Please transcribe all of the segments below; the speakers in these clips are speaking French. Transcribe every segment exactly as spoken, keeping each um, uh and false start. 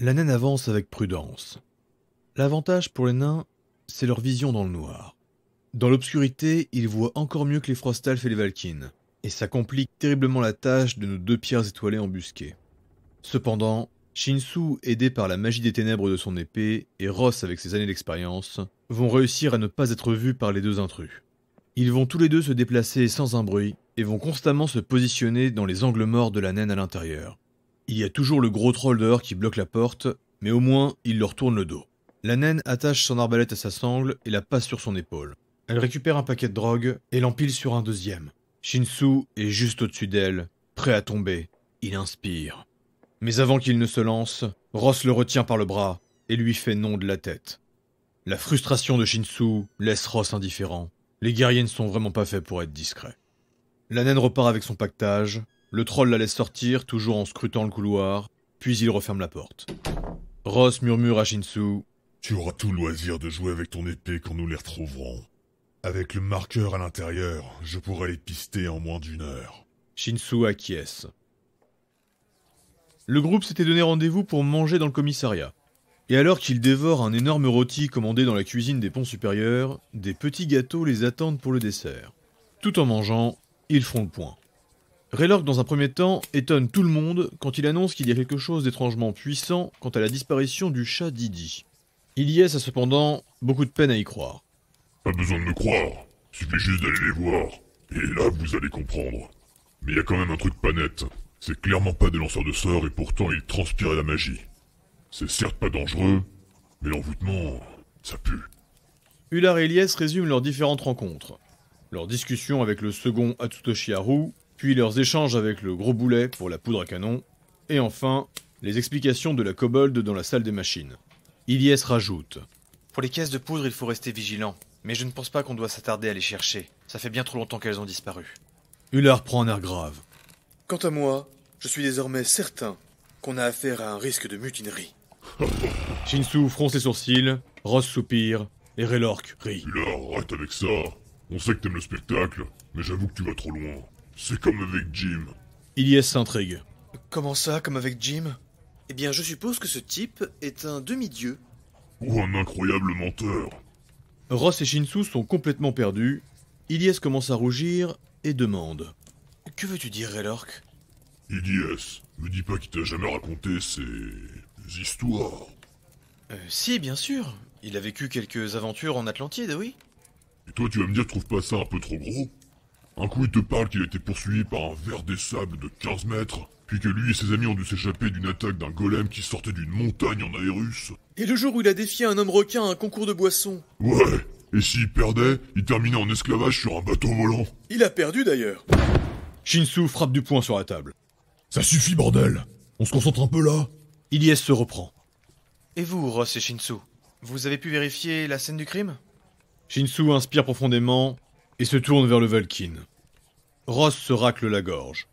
La naine avance avec prudence. L'avantage pour les nains, c'est leur vision dans le noir. Dans l'obscurité, ils voient encore mieux que les Frostalfs et les Valkynes, et ça complique terriblement la tâche de nos deux pierres étoilées embusquées. Cependant, Shinsu, aidé par la magie des ténèbres de son épée, et Ross avec ses années d'expérience, vont réussir à ne pas être vus par les deux intrus. Ils vont tous les deux se déplacer sans un bruit, et vont constamment se positionner dans les angles morts de la naine à l'intérieur. Il y a toujours le gros troll dehors qui bloque la porte, mais au moins, il leur tourne le dos. La naine attache son arbalète à sa sangle et la passe sur son épaule. Elle récupère un paquet de drogue et l'empile sur un deuxième. Shinsu est juste au-dessus d'elle, prêt à tomber. Il inspire. Mais avant qu'il ne se lance, Ross le retient par le bras et lui fait non de la tête. La frustration de Shinsu laisse Ross indifférent. Les guerriers ne sont vraiment pas faits pour être discrets. La naine repart avec son pactage. Le troll la laisse sortir, toujours en scrutant le couloir, puis il referme la porte. Ross murmure à Shinsu. Tu auras tout loisir de jouer avec ton épée quand nous les retrouverons. Avec le marqueur à l'intérieur, je pourrai les pister en moins d'une heure. Shinsu acquiesce. Le groupe s'était donné rendez-vous pour manger dans le commissariat. Et alors qu'ils dévorent un énorme rôti commandé dans la cuisine des ponts supérieurs, des petits gâteaux les attendent pour le dessert. Tout en mangeant, ils font le point. Raylork, dans un premier temps, étonne tout le monde quand il annonce qu'il y a quelque chose d'étrangement puissant quant à la disparition du chat Didi. Ilyes a cependant beaucoup de peine à y croire. Pas besoin de me croire, suffit juste d'aller les voir, et là vous allez comprendre. Mais il y a quand même un truc pas net, c'est clairement pas des lanceurs de sorts et pourtant ils transpirent la magie. C'est certes pas dangereux, mais l'envoûtement, ça pue. Ular et Ilyes résument leurs différentes rencontres. Leur discussion avec le second Atsutoshi Haru, puis leurs échanges avec le gros boulet pour la poudre à canon, et enfin, les explications de la kobold dans la salle des machines. Ilyes rajoute. Pour les caisses de poudre, il faut rester vigilant, mais je ne pense pas qu'on doit s'attarder à les chercher. Ça fait bien trop longtemps qu'elles ont disparu. Ular prend un air grave. Quant à moi, je suis désormais certain qu'on a affaire à un risque de mutinerie. Shinsu fronce les sourcils, Ross soupire, et Raylork rit. Là, arrête avec ça. On sait que t'aimes le spectacle, mais j'avoue que tu vas trop loin. C'est comme avec Jim. Ilyes s'intrigue. Comment ça, comme avec Jim? Eh bien, je suppose que ce type est un demi-dieu. Ou un incroyable menteur. Ross et Shinsu sont complètement perdus. Ilyes commence à rougir et demande. Que veux-tu dire, Raylork? Ilyes, me dis pas qu'il t'a jamais raconté ces... histoires. Euh, si, bien sûr. Il a vécu quelques aventures en Atlantide, oui. Et toi, tu vas me dire, trouve pas ça un peu trop gros? Un coup, il te parle qu'il a été poursuivi par un ver des sables de quinze mètres, puis que lui et ses amis ont dû s'échapper d'une attaque d'un golem qui sortait d'une montagne en Aérus. Et le jour où il a défié un homme requin à un concours de boissons. Ouais, et s'il perdait, il terminait en esclavage sur un bateau volant. Il a perdu d'ailleurs. Shinsu frappe du poing sur la table. Ça suffit, bordel. On se concentre un peu là. Ilyes se reprend. Et vous, Ross et Shinsu, vous avez pu vérifier la scène du crime? Shinsu inspire profondément et se tourne vers le Valkyne. Ross se racle la gorge.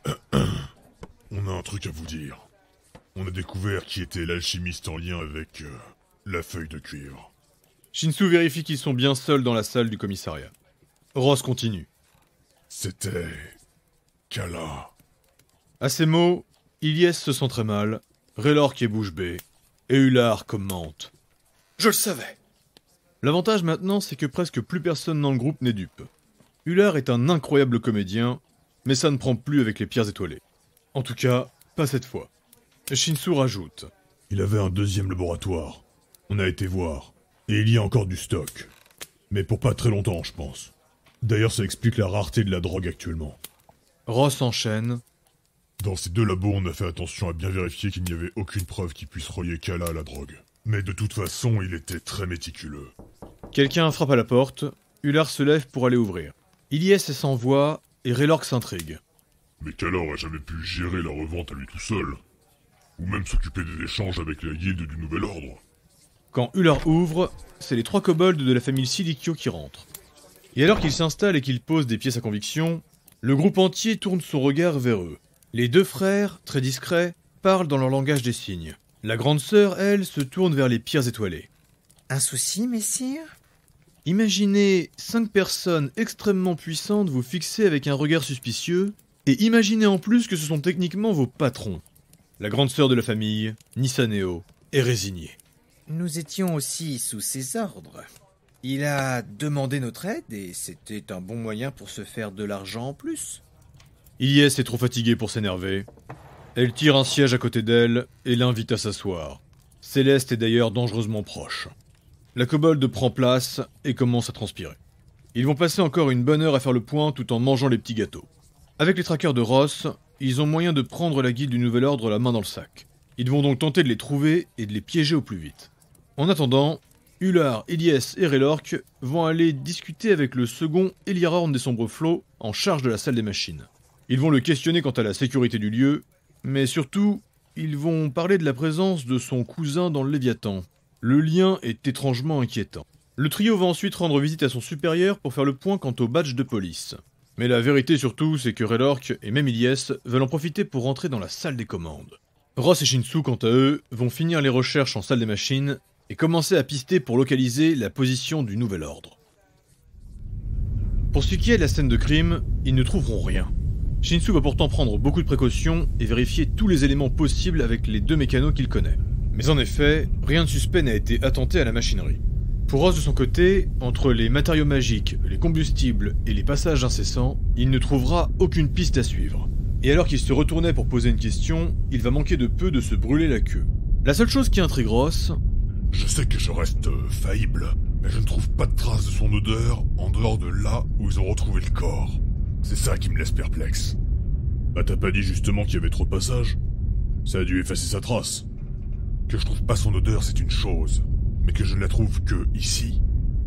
On a un truc à vous dire. On a découvert qui était l'alchimiste en lien avec euh, la feuille de cuivre. Shinsu vérifie qu'ils sont bien seuls dans la salle du commissariat. Ross continue. C'était... Kala. À ces mots, Ilyes se sent très mal, Raylork est bouche bée, et Ular commente. Je le savais. L'avantage maintenant, c'est que presque plus personne dans le groupe n'est dupe. Ular est un incroyable comédien, mais ça ne prend plus avec les pierres étoilées. En tout cas, pas cette fois. Shinsu rajoute. Il avait un deuxième laboratoire. On a été voir. Et il y a encore du stock. Mais pour pas très longtemps, je pense. D'ailleurs, ça explique la rareté de la drogue actuellement. Ross enchaîne. Dans ces deux labos, on a fait attention à bien vérifier qu'il n'y avait aucune preuve qui puisse relier Kala à la drogue. Mais de toute façon, il était très méticuleux. Quelqu'un frappe à la porte, Ular se lève pour aller ouvrir. Ilyes est sans voix, et Raylork s'intrigue. Mais Kala aurait jamais pu gérer la revente à lui tout seul. Ou même s'occuper des échanges avec la guilde du Nouvel Ordre. Quand Ular ouvre, c'est les trois kobolds de la famille Silikyo qui rentrent. Et alors qu'ils s'installent et qu'ils posent des pièces à conviction, le groupe entier tourne son regard vers eux. Les deux frères, très discrets, parlent dans leur langage des signes. La grande sœur, elle, se tourne vers les pierres étoilées. Un souci, messire? Imaginez cinq personnes extrêmement puissantes vous fixer avec un regard suspicieux, et imaginez en plus que ce sont techniquement vos patrons. La grande sœur de la famille, Nisaneo, est résignée. Nous étions aussi sous ses ordres. Il a demandé notre aide et c'était un bon moyen pour se faire de l'argent en plus. Ilyes est trop fatiguée pour s'énerver. Elle tire un siège à côté d'elle et l'invite à s'asseoir. Céleste est d'ailleurs dangereusement proche. La kobold prend place et commence à transpirer. Ils vont passer encore une bonne heure à faire le point tout en mangeant les petits gâteaux. Avec les traqueurs de Ross, ils ont moyen de prendre la guilde du Nouvel Ordre la main dans le sac. Ils vont donc tenter de les trouver et de les piéger au plus vite. En attendant, Ular, Ilyes et Raylork vont aller discuter avec le second Eliarorn des Sombres Flots en charge de la salle des machines. Ils vont le questionner quant à la sécurité du lieu, mais surtout, ils vont parler de la présence de son cousin dans le Léviathan. Le lien est étrangement inquiétant. Le trio va ensuite rendre visite à son supérieur pour faire le point quant au badge de police. Mais la vérité surtout, c'est que Raylork et même Ilyes veulent en profiter pour rentrer dans la salle des commandes. Ross et Shinsu, quant à eux, vont finir les recherches en salle des machines et commencer à pister pour localiser la position du Nouvel Ordre. Pour ce qui est de la scène de crime, ils ne trouveront rien. Shinsu va pourtant prendre beaucoup de précautions et vérifier tous les éléments possibles avec les deux mécanos qu'il connaît. Mais en effet, rien de suspect n'a été attenté à la machinerie. Pour Ross de son côté, entre les matériaux magiques, les combustibles et les passages incessants, il ne trouvera aucune piste à suivre. Et alors qu'il se retournait pour poser une question, il va manquer de peu de se brûler la queue. La seule chose qui intrigue Ross... Je sais que je reste euh, faillible, mais je ne trouve pas de traces de son odeur en dehors de là où ils ont retrouvé le corps. C'est ça qui me laisse perplexe. Bah t'as pas dit justement qu'il y avait trop de passages? Ça a dû effacer sa trace. Que je trouve pas son odeur, c'est une chose, mais que je ne la trouve que ici.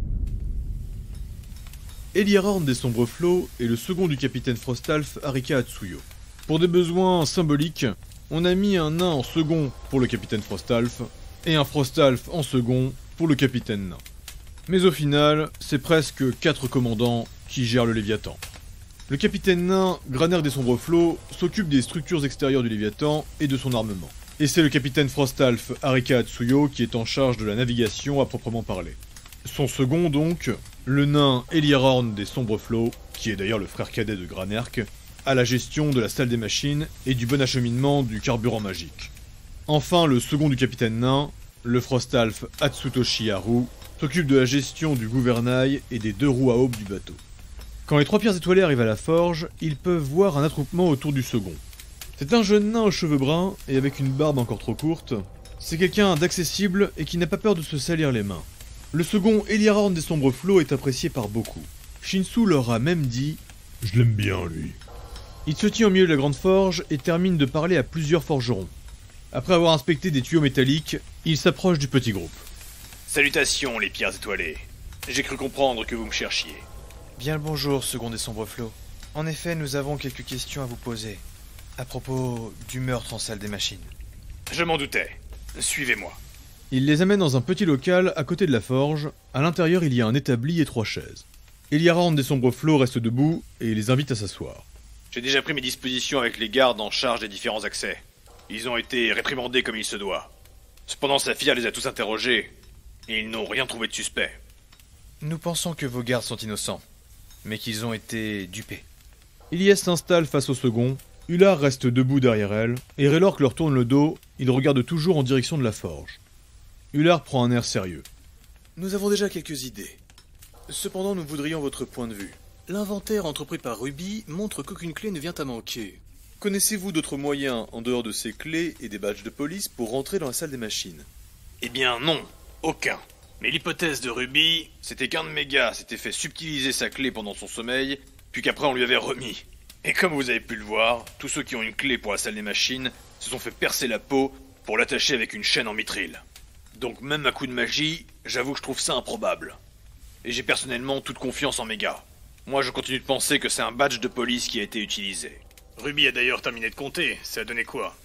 Eliarorn des Sombres Flots est le second du capitaine Frostalf Arika Atsuyo. Pour des besoins symboliques, on a mis un nain en second pour le capitaine Frostalf, et un Frostalf en second pour le capitaine nain. Mais au final, c'est presque quatre commandants qui gèrent le Léviathan. Le capitaine nain, Graner des Sombres Flots, s'occupe des structures extérieures du Léviathan et de son armement. Et c'est le capitaine Frostalf Arika Atsuyo qui est en charge de la navigation à proprement parler. Son second donc, le nain Eliarorn des Sombres Flots, qui est d'ailleurs le frère cadet de Granerk, a la gestion de la salle des machines et du bon acheminement du carburant magique. Enfin, le second du capitaine nain, le Frostalf Atsutoshi Haru, s'occupe de la gestion du gouvernail et des deux roues à aube du bateau. Quand les trois pierres étoilées arrivent à la forge, ils peuvent voir un attroupement autour du second. C'est un jeune nain aux cheveux bruns et avec une barbe encore trop courte. C'est quelqu'un d'accessible et qui n'a pas peur de se salir les mains. Le second, Eliarorn des Sombres Flots, est apprécié par beaucoup. Shinsu leur a même dit « Je l'aime bien, lui ». Il se tient au milieu de la grande forge et termine de parler à plusieurs forgerons. Après avoir inspecté des tuyaux métalliques, il s'approche du petit groupe. Salutations, les pierres étoilées. J'ai cru comprendre que vous me cherchiez. Bien le bonjour, second des Sombres Flots. En effet, nous avons quelques questions à vous poser. À propos du meurtre en salle des machines. Je m'en doutais. Suivez-moi. Il les amène dans un petit local à côté de la forge. À l'intérieur, il y a un établi et trois chaises. Eliarorn des Sombres Flots reste debout et les invite à s'asseoir. J'ai déjà pris mes dispositions avec les gardes en charge des différents accès. Ils ont été réprimandés comme il se doit. Cependant, Saphir les a tous interrogés, et ils n'ont rien trouvé de suspect. Nous pensons que vos gardes sont innocents, mais qu'ils ont été dupés. Ilyes s'installe face au second, Ular reste debout derrière elle, et Raylork leur tourne le dos, il regarde toujours en direction de la forge. Ular prend un air sérieux. Nous avons déjà quelques idées. Cependant, nous voudrions votre point de vue. L'inventaire entrepris par Ruby montre qu'aucune clé ne vient à manquer. Connaissez-vous d'autres moyens, en dehors de ces clés et des badges de police, pour rentrer dans la salle des machines? Eh bien non, aucun. Mais l'hypothèse de Ruby, c'était qu'un de mes gars s'était fait subtiliser sa clé pendant son sommeil, puis qu'après on lui avait remis. Et comme vous avez pu le voir, tous ceux qui ont une clé pour la salle des machines se sont fait percer la peau pour l'attacher avec une chaîne en mithril. Donc même à coup de magie, j'avoue que je trouve ça improbable. Et j'ai personnellement toute confiance en mes gars. Moi je continue de penser que c'est un badge de police qui a été utilisé. Ruby a d'ailleurs terminé de compter, ça a donné quoi?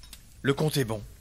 Le compte est bon.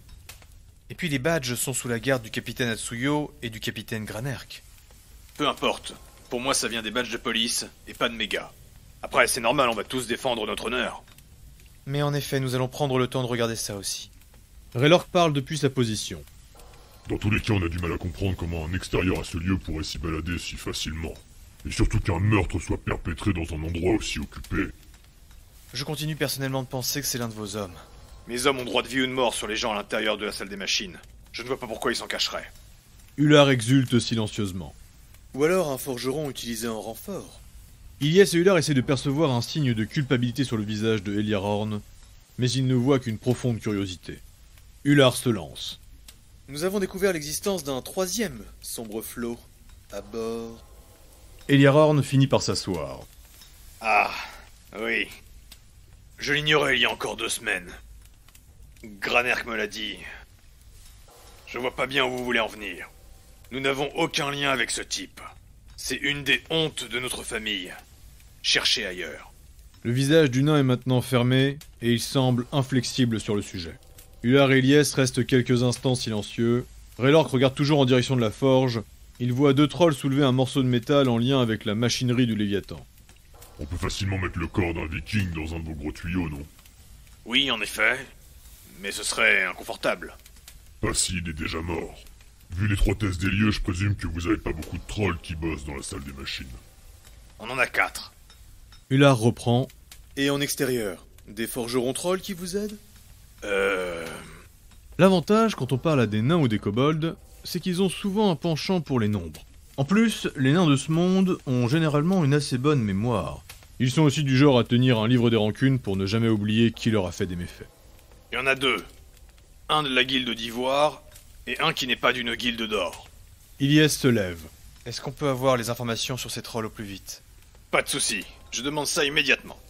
Et puis les badges sont sous la garde du capitaine Atsuyo et du capitaine Granerk. Peu importe, pour moi ça vient des badges de police et pas de mes gars. Après c'est normal, on va tous défendre notre honneur. Mais en effet, nous allons prendre le temps de regarder ça aussi. Raylork parle depuis sa position. Dans tous les cas, on a du mal à comprendre comment un extérieur à ce lieu pourrait s'y balader si facilement. Et surtout qu'un meurtre soit perpétré dans un endroit aussi occupé. Je continue personnellement de penser que c'est l'un de vos hommes. Mes hommes ont droit de vie ou de mort sur les gens à l'intérieur de la salle des machines. Je ne vois pas pourquoi ils s'en cacheraient. Ular exulte silencieusement. Ou alors un forgeron utilisé en renfort. Ilyes et Ular essaient de percevoir un signe de culpabilité sur le visage de Eliarorn, mais ils ne voient qu'une profonde curiosité. Ular se lance. Nous avons découvert l'existence d'un troisième sombre flot à bord. Eliarorn finit par s'asseoir. Ah, oui. Je l'ignorais il y a encore deux semaines. Granerk me l'a dit. Je vois pas bien où vous voulez en venir. Nous n'avons aucun lien avec ce type. C'est une des hontes de notre famille. Cherchez ailleurs. Le visage du nain est maintenant fermé, et il semble inflexible sur le sujet. Ular et Ilyes restent quelques instants silencieux. Raylork regarde toujours en direction de la forge. Il voit deux trolls soulever un morceau de métal en lien avec la machinerie du Léviathan. On peut facilement mettre le corps d'un viking dans un de vos gros tuyaux, non? Oui, en effet. Mais ce serait inconfortable. Pas s'il est déjà mort. Vu l'étroitesse des lieux, je présume que vous avez pas beaucoup de trolls qui bossent dans la salle des machines. On en a quatre. Ular reprend. Et en extérieur, des forgerons trolls qui vous aident? Euh... L'avantage, quand on parle à des nains ou des kobolds, c'est qu'ils ont souvent un penchant pour les nombres. En plus, les nains de ce monde ont généralement une assez bonne mémoire. Ils sont aussi du genre à tenir un livre des rancunes pour ne jamais oublier qui leur a fait des méfaits. Il y en a deux. Un de la guilde d'Ivoire, et un qui n'est pas d'une guilde d'or. Ilyes se lève. Est-ce qu'on peut avoir les informations sur ces trolls au plus vite? Pas de souci, je demande ça immédiatement.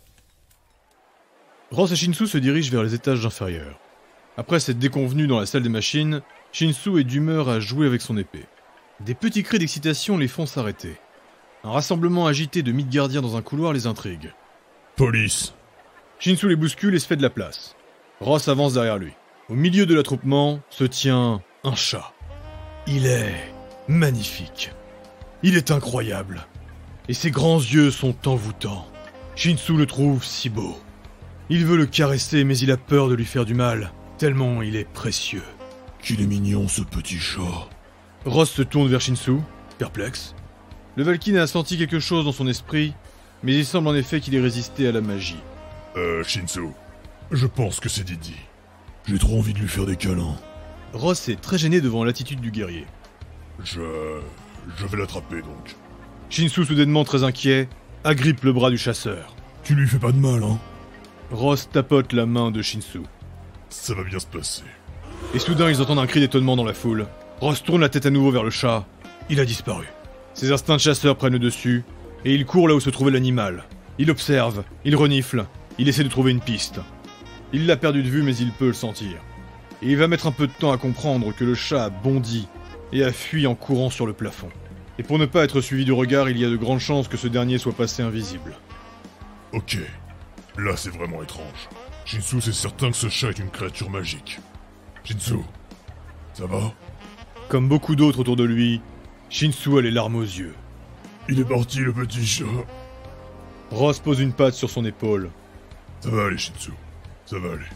Ross et Shinsu se dirigent vers les étages inférieurs. Après cette déconvenue dans la salle des machines, Shinsu est d'humeur à jouer avec son épée. Des petits cris d'excitation les font s'arrêter. Un rassemblement agité de Midgardiens dans un couloir les intrigue. Police! Shinsu les bouscule et se fait de la place. Ross avance derrière lui. Au milieu de l'attroupement se tient un chat. Il est magnifique. Il est incroyable. Et ses grands yeux sont envoûtants. Shinsu le trouve si beau. Il veut le caresser, mais il a peur de lui faire du mal, tellement il est précieux. Qu'il est mignon, ce petit chat. Ross se tourne vers Shinsu, perplexe. Le Valkyne a senti quelque chose dans son esprit, mais il semble en effet qu'il ait résisté à la magie. Euh, Shinsu, je pense que c'est Didi. J'ai trop envie de lui faire des câlins. Ross est très gêné devant l'attitude du guerrier. Je... je vais l'attraper, donc. Shinsu, soudainement très inquiet, agrippe le bras du chasseur. Tu lui fais pas de mal, hein? Ross tapote la main de Shinsu. Ça va bien se passer. Et soudain, ils entendent un cri d'étonnement dans la foule. Ross tourne la tête à nouveau vers le chat. Il a disparu. Ses instincts de chasseur prennent le dessus, et il court là où se trouvait l'animal. Il observe, il renifle, il essaie de trouver une piste. Il l'a perdu de vue, mais il peut le sentir. Et il va mettre un peu de temps à comprendre que le chat a bondi et a fui en courant sur le plafond. Et pour ne pas être suivi du regard, il y a de grandes chances que ce dernier soit passé invisible. Ok. Là, c'est vraiment étrange. Shinsu, c'est certain que ce chat est une créature magique. Shinsu, ça va? Comme beaucoup d'autres autour de lui, Shinsu a les larmes aux yeux. Il est parti, le petit chat. Ross pose une patte sur son épaule. Ça va aller, Shinsu. Ça va aller.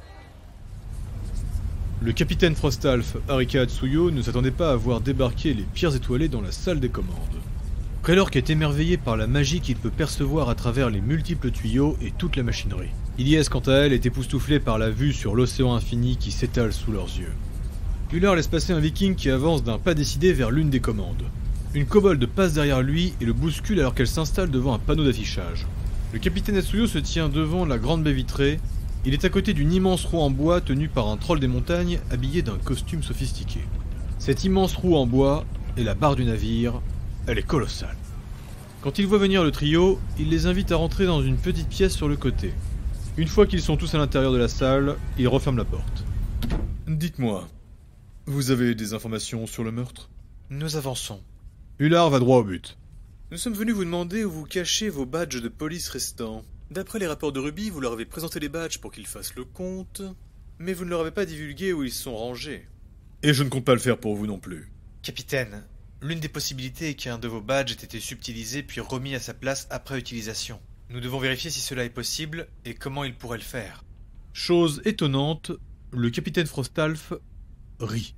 Le capitaine Frostalf, Arika Atsuyo, ne s'attendait pas à voir débarquer les pierres étoilées dans la salle des commandes. Raylork est émerveillé par la magie qu'il peut percevoir à travers les multiples tuyaux et toute la machinerie. Ilyes, quant à elle, est époustouflée par la vue sur l'océan infini qui s'étale sous leurs yeux. Ular laisse passer un viking qui avance d'un pas décidé vers l'une des commandes. Une kobold passe derrière lui et le bouscule alors qu'elle s'installe devant un panneau d'affichage. Le capitaine Atsuyo se tient devant la grande baie vitrée. Il est à côté d'une immense roue en bois tenue par un troll des montagnes habillé d'un costume sophistiqué. Cette immense roue en bois est la barre du navire. Elle est colossale. Quand il voit venir le trio, il les invite à rentrer dans une petite pièce sur le côté. Une fois qu'ils sont tous à l'intérieur de la salle, il referme la porte. Dites-moi, vous avez des informations sur le meurtre? Nous avançons. Ular va droit au but. Nous sommes venus vous demander où vous cachez vos badges de police restants. D'après les rapports de Ruby, vous leur avez présenté les badges pour qu'ils fassent le compte, mais vous ne leur avez pas divulgué où ils sont rangés. Et je ne compte pas le faire pour vous non plus. Capitaine, l'une des possibilités est qu'un de vos badges ait été subtilisé puis remis à sa place après utilisation. Nous devons vérifier si cela est possible et comment il pourrait le faire. Chose étonnante, le capitaine Frostalf rit.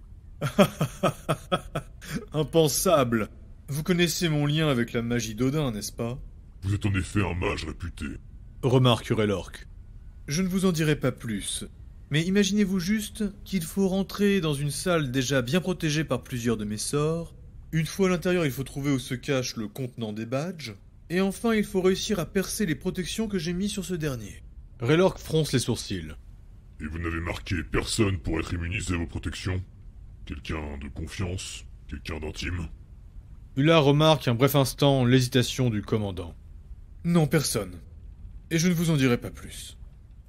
Impensable! Vous connaissez mon lien avec la magie d'Odin, n'est-ce pas? Vous êtes en effet un mage réputé. Remarque Raylork. Je ne vous en dirai pas plus, Mais imaginez-vous juste qu'il faut rentrer dans une salle déjà bien protégée par plusieurs de mes sorts. Une fois à l'intérieur, il faut trouver où se cache le contenant des badges. Et enfin, il faut réussir à percer les protections que j'ai mis sur ce dernier. Raylork fronce les sourcils. Et vous n'avez marqué personne pour être immunisé à vos protections? Quelqu'un de confiance? Quelqu'un d'intime? Ulla remarque un bref instant l'hésitation du commandant. Non, personne. Et je ne vous en dirai pas plus.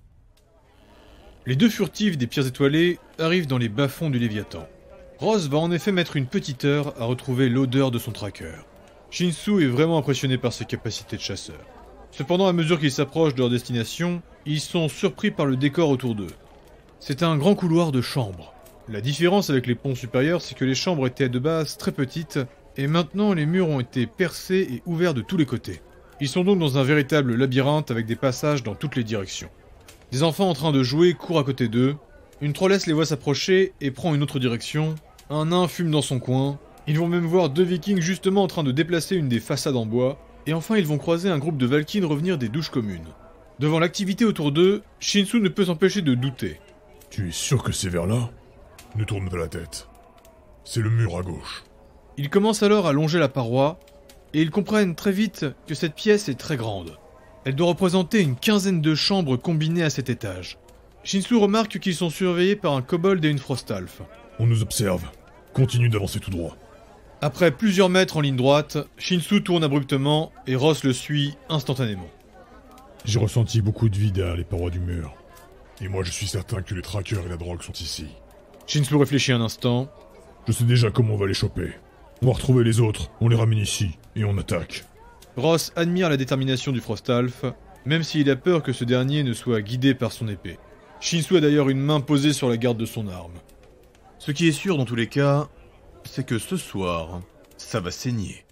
Les deux furtifs des pierres étoilées arrivent dans les bas-fonds du Léviathan. Ross va en effet mettre une petite heure à retrouver l'odeur de son tracker. Shinsu est vraiment impressionné par ses capacités de chasseur. Cependant, à mesure qu'ils s'approchent de leur destination, ils sont surpris par le décor autour d'eux. C'est un grand couloir de chambres. La différence avec les ponts supérieurs, c'est que les chambres étaient de base très petites, et maintenant les murs ont été percés et ouverts de tous les côtés. Ils sont donc dans un véritable labyrinthe avec des passages dans toutes les directions. Des enfants en train de jouer courent à côté d'eux, une trollesse les voit s'approcher et prend une autre direction, un nain fume dans son coin, ils vont même voir deux vikings justement en train de déplacer une des façades en bois, et enfin ils vont croiser un groupe de Valkynes revenir des douches communes. Devant l'activité autour d'eux, Shinsu ne peut s'empêcher de douter. Tu es sûr que c'est vers là? Ne tourne pas la tête. C'est le mur à gauche. Ils commencent alors à longer la paroi, et ils comprennent très vite que cette pièce est très grande. Elle doit représenter une quinzaine de chambres combinées à cet étage. Shinsu remarque qu'ils sont surveillés par un kobold et une frostalf. On nous observe. Continue d'avancer tout droit. Après plusieurs mètres en ligne droite, Shinsu tourne abruptement et Ross le suit instantanément. J'ai ressenti beaucoup de vie derrière les parois du mur. Et moi je suis certain que les trackers et la drogue sont ici. Shinsu réfléchit un instant. Je sais déjà comment on va les choper. On va retrouver les autres, on les ramène ici, et on attaque. Ross admire la détermination du Frostalf, même s'il a peur que ce dernier ne soit guidé par son épée. Shinsu a d'ailleurs une main posée sur la garde de son arme. Ce qui est sûr dans tous les cas, c'est que ce soir, ça va saigner.